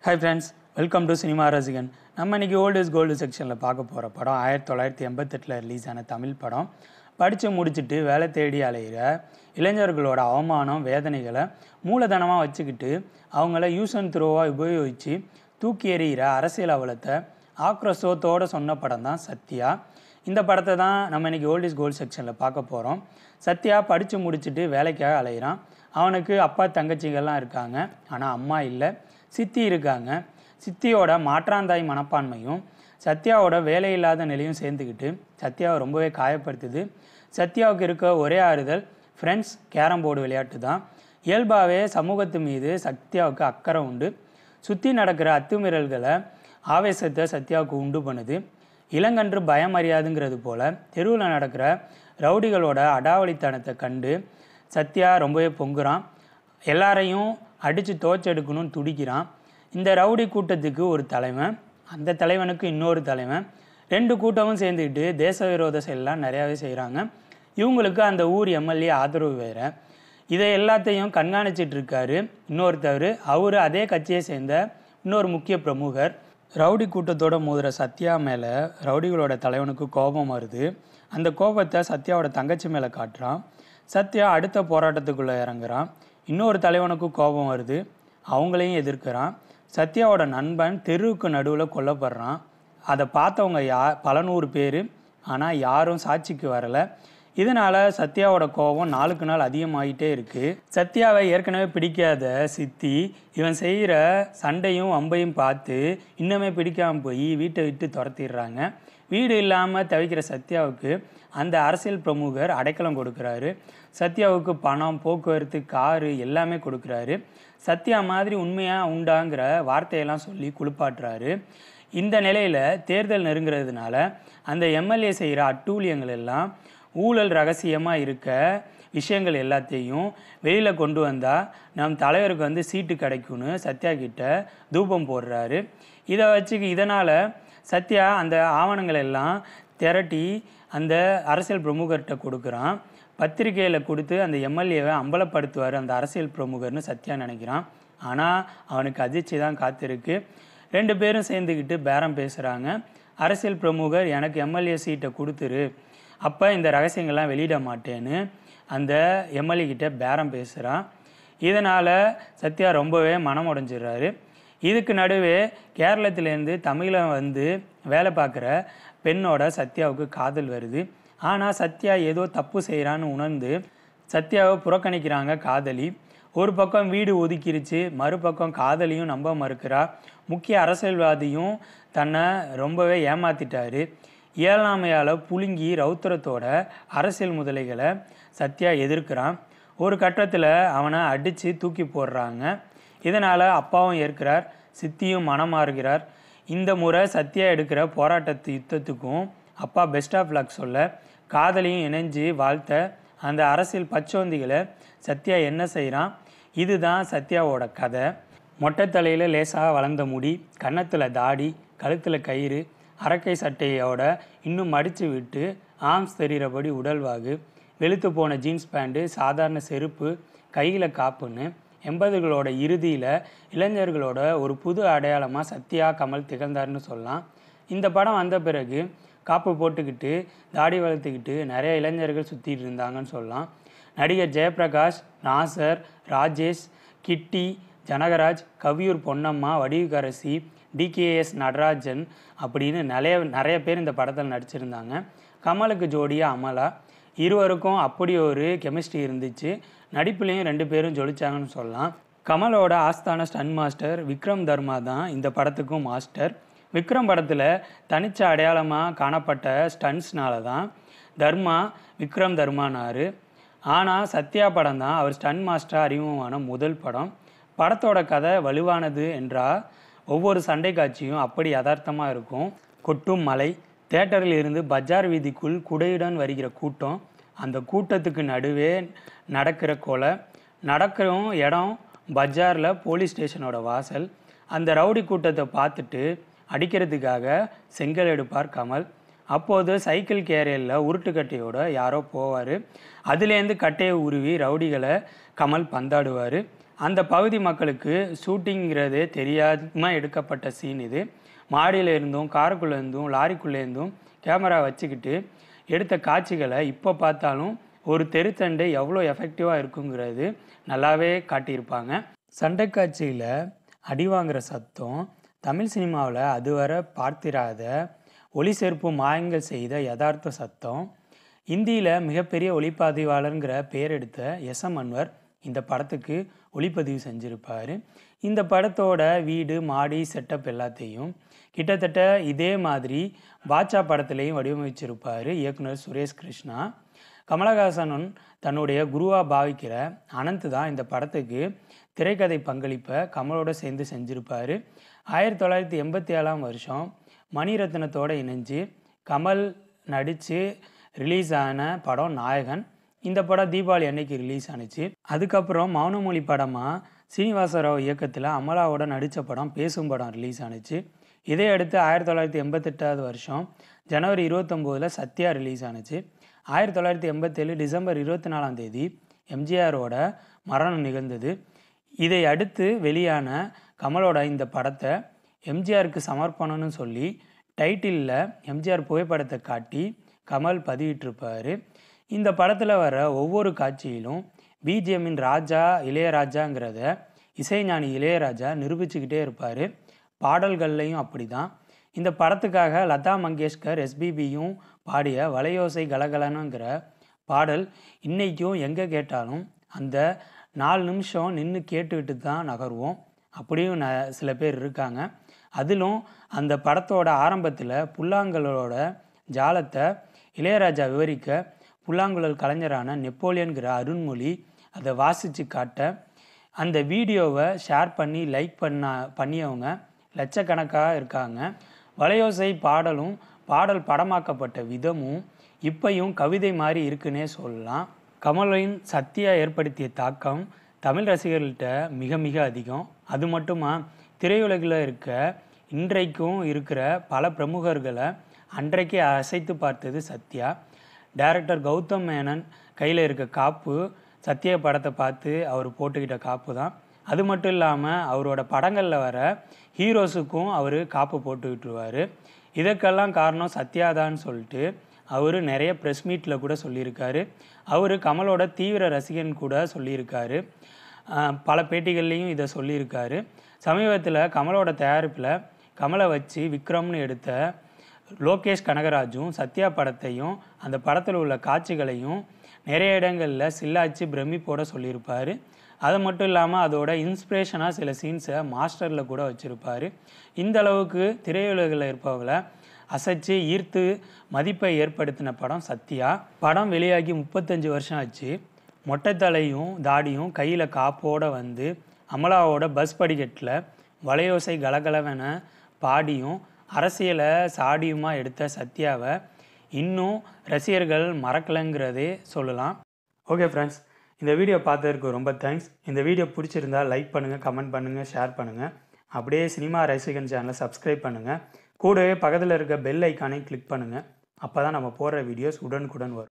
Hi friends, welcome to Cinema Rasigan. நம்ம இன்னைக்கு old is gold செக்ஷனில் பார்க்க போகிற படம் 1988 ரிலீஸ் ஆன தமிழ் படம். படித்து முடிச்சுட்டு வேலை தேடி அலைகிற இளைஞர்களோட அவமானம் வேதனைகளை மூலதனமாக வச்சுக்கிட்டு அவங்கள யூஸ் அண்ட் த்ரோவாக உபயோகித்து தூக்கி எறிகிற அரசியல் அவலத்தை ஆக்ரோஷத்தோடு சொன்ன படம் தான் சத்யா. இந்த படத்தை தான் நம்ம இன்றைக்கி ஓல்ட் இஸ் கோல்டு செக்ஷனில் பார்க்க போகிறோம். சத்யா படித்து முடிச்சுட்டு வேலைக்காக அலைகிறான். அவனுக்கு அப்பா தங்கச்சிகள்லாம் இருக்காங்க, ஆனால் அம்மா இல்லை, சித்தி இருக்காங்க. சித்தியோட மாற்றாந்தாய் மனப்பான்மையும் சத்யாவோட வேலையில்லாத நிலையும் சேர்ந்துக்கிட்டு சத்யாவை ரொம்பவே காயப்படுத்துது. சத்யாவுக்கு இருக்க ஒரே ஆறுதல் ஃப்ரெண்ட்ஸ், கேரம் போர்டு விளையாட்டு தான். இயல்பாகவே சமூகத்து மீது சத்யாவுக்கு அக்கறை உண்டு. சுற்றி நடக்கிற அத்துமீறல்களை ஆவேசத்தை சத்யாவுக்கு உண்டு பண்ணுது. இளங்கன்று பயம் அறியாதுங்கிறது போல் தெருவில் நடக்கிற ரவுடிகளோட அடாவளித்தனத்தை கண்டு சத்யா ரொம்பவே பொங்குறான். எல்லாரையும் அடித்து தோச்செடுக்கணும்னு துடிக்கிறான். இந்த ரவுடி கூட்டத்துக்கு ஒரு தலைவன், அந்த தலைவனுக்கு இன்னொரு தலைவன், ரெண்டு கூட்டமும் சேர்ந்துக்கிட்டு தேச விரோத செயலாம் நிறையாவே செய்கிறாங்க. இவங்களுக்கு அந்த ஊர் எம்எல்ஏ ஆதரவு வேறு. இதை எல்லாத்தையும் கண்காணிச்சிட்டு இருக்காரு இன்னொருத்தவர். அவர் அதே கட்சியை சேர்ந்த இன்னொரு முக்கிய பிரமுகர். ரவுடி கூட்டத்தோட மோதுற சத்யா மேலே ரவுடிகளோட தலைவனுக்கு கோபம் வருது. அந்த கோபத்தை சத்யாவோட தங்கச்சி மேலே காட்டுறான். சத்யா அடுத்த போராட்டத்துக்குள்ளே இறங்குறான். இன்னொரு தலைவனுக்கு கோபம் வருது, அவங்களையும் எதிர்க்கிறான். சத்யாவோட நண்பன் தெருவுக்கு நடுவில் கொல்லப்படுறான். அதை பார்த்தவங்க பல நூறு பேர், ஆனால் யாரும் சாட்சிக்கு வரலை. இதனால் சத்யாவோட கோபம் நாளுக்கு நாள் அதிகமாகிட்டே இருக்குது. சத்யாவை ஏற்கனவே பிடிக்காத சித்தி இவன் செய்கிற சண்டையும் வம்பையும் பார்த்து இன்னுமே பிடிக்காமல் போய் வீட்டை விட்டு துரத்திடுறாங்க. வீடு இல்லாமல் தவிக்கிற சத்யாவுக்கு அந்த அரசியல் பிரமுகர் அடைக்கலம் கொடுக்குறாரு. சத்யாவுக்கு பணம், போக்குவரத்து, காரு எல்லாமே கொடுக்குறாரு. சத்யா மாதிரி உண்மையாக உண்டாங்கிற வார்த்தையெல்லாம் சொல்லி குளிப்பாட்டுறாரு. இந்த நிலையில் தேர்தல் நெருங்கிறதுனால அந்த எம்எல்ஏ செய்கிற அட்டூழியங்கள் எல்லாம், ஊழல் ரகசியமாக இருக்க விஷயங்கள் எல்லாத்தையும் வெளியில் கொண்டு வந்தால் நம் தலைவருக்கு சீட்டு கிடைக்கும்னு சத்யா கிட்ட தூபம் போடுறாரு. இதனால் சத்யா அந்த ஆவணங்கள் எல்லாம் திரட்டி அந்த அரசியல் பிரமுகர்கிட்ட கொடுக்குறான். பத்திரிகையில் கொடுத்து அந்த எம்எல்ஏவை அம்பலப்படுத்துவார் அந்த அரசியல் பிரமுகர்னு சத்யா நினைக்கிறான். ஆனால் அவனுக்கு அதிர்ச்சி தான் காத்திருக்கு. ரெண்டு பேரும் சேர்ந்துக்கிட்டு பேரம் பேசுகிறாங்க. அரசியல் பிரமுகர் எனக்கு எம்எல்ஏ சீட்டை கொடுத்துரு, அப்போ இந்த ரகசியங்கள்லாம் வெளியிட மாட்டேன்னு அந்த எம்எல்ஏ கிட்ட பேரம் பேசுகிறான். இதனால் சத்யா ரொம்பவே மனம் உடைஞ்சிடுறாரு. இதுக்கு நடுவே கேரளத்திலேருந்து தமிழில் வேலை பார்க்குற பெண்ணோட சத்யாவுக்கு காதல் வருது. ஆனால் சத்யா ஏதோ தப்பு செய்கிறான்னு உணர்ந்து சத்யாவை புறக்கணிக்கிறாங்க காதலி. ஒரு பக்கம் வீடு ஒதுக்கிருச்சு, மறுபக்கம் காதலியும் நம்ப மறுக்கிறா. முக்கிய அரசியல்வாதியும் தன்னை ரொம்பவே ஏமாத்திட்டாரு. இயலாமையால் புழுங்கி ரௌத்திரத்தோட அரசியல் முதலைகளை சத்யா எதிர்க்கிறான். ஒரு கட்டத்தில் அவனை அடித்து தூக்கி போடுறாங்க. இதனால் அப்பாவும் ஏற்கிறார், சித்தியும் மனம் மாறுகிறார். இந்த முறை சத்யா எடுக்கிற யுத்தத்துக்கும் அப்பா பெஸ்ட் ஆஃப் லக் சொல்ல, காதலியும் இணைஞ்சு வாழ்த்த அந்த அரசியல் பச்சோந்திகளை சத்யா என்ன செய்கிறான்? இதுதான் சத்யாவோட கதை. மொட்டை தலையில் லேசாக வளர்ந்த முடி, கன்னத்தில் தாடி, கழுத்தில் கயிறு, அரக்கை சட்டையோட இன்னும் மடித்து விட்டு ஆர்ம்ஸ் தெரிகிறபடி உடல்வாகு, வெளுத்து போன ஜீன்ஸ் பேண்ட்டு, சாதாரண செருப்பு, கையில் காப்புன்னு 80களோட இறுதியில் இளைஞர்களோட ஒரு புது அடையாளமாக சத்யா கமல் திகழ்ந்தார்னு சொல்லலாம். இந்த படம் வந்த பிறகு காப்பு போட்டுக்கிட்டு தாடி வளர்த்துக்கிட்டு நிறைய இளைஞர்கள் சுற்றிட்டு இருந்தாங்கன்னு சொல்லலாம். நடிகர் ஜெயபிரகாஷ், நாசர், ராஜேஷ், கிட்டி, ஜனகராஜ், கவியூர் பொன்னம்மா, வடிவுக்கரசி, டிகேஎஸ் நடராஜன் அப்படின்னு நிறைய பேர் இந்த படத்தில் நடிச்சிருந்தாங்க. கமலுக்கு ஜோடியாக அமலா. இருவருக்கும் அப்படி ஒரு கெமிஸ்ட்ரி இருந்துச்சு. நடிப்புலேயும் ரெண்டு பேரும் ஜொலிச்சாங்கன்னு சொல்லலாம். கமலோட ஆஸ்தான ஸ்டன் மாஸ்டர் விக்ரம் தர்மா தான் இந்த படத்துக்கும் மாஸ்டர். விக்ரம் படத்தில் தனிச்ச அடையாளமாக காணப்பட்ட ஸ்டன்ஸ்னால தான் தர்மா விக்ரம் தர்மானார். ஆனால் சத்யா படம் தான் அவர் ஸ்டன் மாஸ்டர் அறிமுகமான முதல் படம். படத்தோட கதை வலுவானது என்றால் ஒவ்வொரு சண்டை காட்சியும் அப்படி யதார்த்தமாக இருக்கும். கொட்டும் மலை, தேட்டரில் இருந்து பஜார் வீதிக்குள் குடையுடன் வருகிற கூட்டம், அந்த கூட்டத்துக்கு நடுவே நடக்கிற கொலை, நடக்கிறோம் இடம் பஜாரில் போலீஸ் ஸ்டேஷனோட வாசல். அந்த ரவுடி கூட்டத்தை பார்த்துட்டு அடிக்கிறதுக்காக செங்கல் எடுப்பார் கமல். அப்போது சைக்கிள் கேரியரில் உருட்டுக்கட்டையோட யாரோ போவார். அதுலேருந்து கட்டையை உருவி ரவுடிகளை கமல் பந்தாடுவார். அந்த பகுதி மக்களுக்கு ஷூட்டிங்கிறது தெரியாமல் எடுக்கப்பட்ட சீன் இது. மாடியில் இருந்தும் காருக்குள்ளே இருந்தும் லாரிக்குள்ளே இருந்தும் கேமரா வச்சுக்கிட்டு எடுத்த காட்சிகளை இப்போ பார்த்தாலும் ஒரு தெருத்தண்டை எவ்வளோ எஃபெக்டிவாக இருக்குங்கிறது நல்லாவே காட்டியிருப்பாங்க. சண்டை காட்சியில் அடி வாங்குகிற சத்தம் தமிழ் சினிமாவில் அதுவரை பார்த்திராத ஒளி சேர்ப்பு மாயங்கள் செய்த யதார்த்த சத்தம். இந்தியில் மிகப்பெரிய ஒளிப்பதிவாளருங்கிற பெயர் எடுத்த எஸ்.எம். அன்வர் இந்த படத்துக்கு ஒளிப்பதிவு செஞ்சுருப்பார். இந்த படத்தோட வீடு மாடி செட்டப் எல்லாத்தையும் கிட்டத்தட்ட இதே மாதிரி பாட்சா படத்துலேயும் வடிவமைச்சிருப்பார் இயக்குனர் சுரேஷ் கிருஷ்ணா. கமலஹாசனும் தன்னுடைய குருவாக பாவிக்கிற அனந்த் தான் இந்த படத்துக்கு திரைக்கதை பங்களிப்பை கமலோடு சேர்ந்து செஞ்சுருப்பார். 1987 மணிரத்னத்தோடு இணைஞ்சு கமல் நடித்து ரிலீஸ் ஆன படம் நாயகன். இந்த படம் தீபாவளி அன்னைக்கு ரிலீஸ் ஆனிச்சு. அதுக்கப்புறம் மௌனமொழி படமாக சீனிவாசராவ் இயக்கத்தில் அமலாவோட நடித்த படம் பேசும் படம் ரிலீஸ் ஆனிச்சு. இதை அடுத்து 1988 ஜனவரி 29 சத்யா ரிலீஸ் ஆனிச்சு. 1987 டிசம்பர் 24 எம்ஜிஆரோட மரணம் நிகழ்ந்தது. இதை அடுத்து வெளியான கமலோட இந்த படத்தை எம்ஜிஆருக்கு சமர்ப்பணம்னு சொல்லி டைட்டிலில் எம்ஜிஆர் புகைப்படத்தை காட்டி கமல் பதிவிட்டிருப்பார். இந்த படத்தில் வர ஒவ்வொரு காட்சியிலும் பிஜிஎம்மின் ராஜா இளையராஜாங்கிறத இசைஞானி இளையராஜா நிரூபிச்சுக்கிட்டே இருப்பார். பாடல்கள்லையும் அப்படி தான். இந்த படத்துக்காக லதா மங்கேஷ்கர் எஸ்பிபியும் பாடிய வலையோசை கலகலனுங்கிற பாடல் இன்றைக்கும் எங்கே கேட்டாலும் அந்த 4 நிமிஷம் நின்று கேட்டுக்கிட்டு தான் நகருவோம். அப்படியும் சில பேர் இருக்காங்க. அதிலும் அந்த படத்தோட ஆரம்பத்தில் புல்லாங்குழலோட ஜாலத்தை இளையராஜா விவரிக்க புல்லாங்குழல் கலைஞரான நெப்போலியன்கிற அருண்மொழி அதை வாசித்து காட்ட அந்த வீடியோவை ஷேர் பண்ணி லைக் பண்ணியவங்க லட்சக்கணக்காக இருக்காங்க. வலையோசை பாடல் படமாக்கப்பட்ட விதமும் இப்பையும் கவிதை மாதிரி இருக்குன்னே சொல்லலாம். கமலின் சத்யா ஏற்படுத்திய தாக்கம் தமிழ் ரசிகர்கள்ட்ட மிக மிக அதிகம். அது மட்டுமா திரையுலகில் இன்றைக்கும் இருக்கிற பல பிரமுகர்களை அன்றைக்கே அசைத்து பார்த்தது சத்யா. டைரக்டர் கௌதம் மேனன் கையில் இருக்க காப்பு சத்யா படத்தை பார்த்து அவர் போட்டுக்கிட்ட காப்பு தான். அது மட்டும் இல்லாமல் அவரோட படங்களில் வர ஹீரோஸுக்கும் அவர் காப்பு போட்டுக்கிட்டுருவார். இதற்கெல்லாம் காரணம் சத்யாதான்னு சொல்லிட்டு அவர் நிறைய ப்ரெஸ் மீட்டில் கூட சொல்லியிருக்காரு. அவர் கமலோட தீவிர ரசிகன் கூட சொல்லியிருக்காரு. பல பேட்டிகள்லேயும் இதை சொல்லியிருக்காரு. சமீபத்தில் கமலோட தயாரிப்பில் கமலை வச்சு விக்ரம்னு எடுத்த லோகேஷ் கனகராஜும் சத்யா படத்தையும் அந்த படத்தில் உள்ள காட்சிகளையும் நிறைய இடங்களில் சில்லாச்சு பிரமிப்போட சொல்லியிருப்பார். அது மட்டும் இல்லாமல் அதோட இன்ஸ்பிரேஷனாக சில சீன்ஸை மாஸ்டரில் கூட வச்சுருப்பார். இந்த அளவுக்கு திரையுலகில் இருப்பவங்களை அசைச்சு ஈர்த்து மதிப்பை ஏற்படுத்தின படம் சத்யா. படம் வெளியாகி 35 வருஷம் ஆச்சு. மொட்டை தலையும் தாடியும் கையில் காப்போடு வந்து அமலாவோட பஸ் படிக்கட்டில் வலையோசை கலகலவென பாடியும் அரசியலை சாடியுமா எடுத்த சத்யாவை இன்னும் ரசிகர்கள் மறக்கலைங்கிறதே சொல்லலாம். ஓகே ஃப்ரெண்ட்ஸ், இந்த வீடியோ பார்த்ததுக்கு ரொம்ப தேங்க்ஸ். இந்த வீடியோ பிடிச்சிருந்தால் லைக் பண்ணுங்கள், கமெண்ட் பண்ணுங்கள், ஷேர் பண்ணுங்கள். அப்படியே சினிமா ரசிகன் சேனலை சப்ஸ்கிரைப் பண்ணுங்கள். கூடவே பக்கத்தில் இருக்க பெல் ஐக்கானையும் கிளிக் பண்ணுங்கள். அப்போ தான் நம்ம போடுற வீடியோஸ் உடனுக்குடன் வரும்.